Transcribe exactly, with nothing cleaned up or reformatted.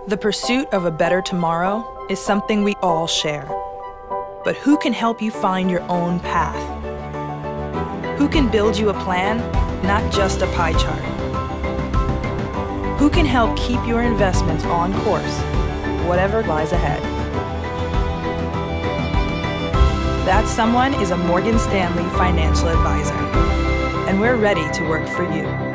The pursuit of a better tomorrow is something we all share. But who can help you find your own path? Who can build you a plan, not just a pie chart? Who can help keep your investments on course, whatever lies ahead? That someone is a Morgan Stanley financial advisor, and we're ready to work for you.